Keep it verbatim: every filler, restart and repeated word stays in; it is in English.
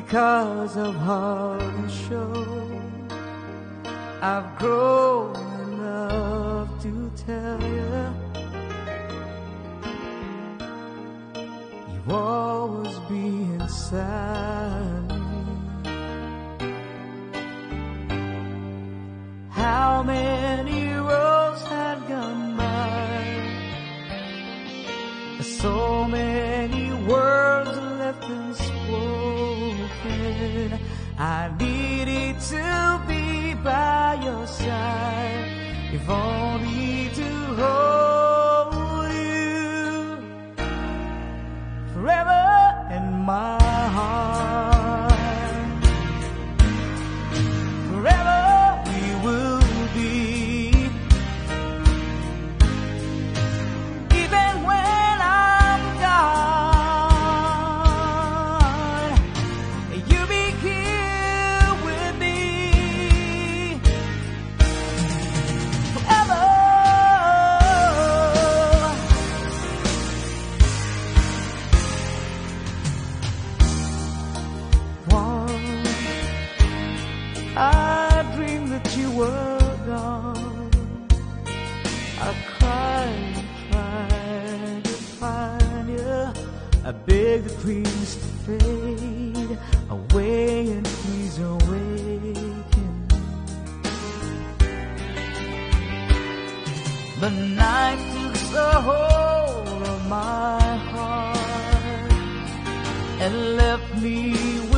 because of heart and show. I've grown enough to tell you, you've always been inside me. How many roads had gone by, so many words left unspoken. I needed to be by your side, if only to hold you forever in my heart. Forever we will be, even when I'm gone, you be here with me forever. Once I dreamed that you were gone. I cried and tried to find you. I begged the dreams to fade away and please awaken. The night took the hold of my heart and left me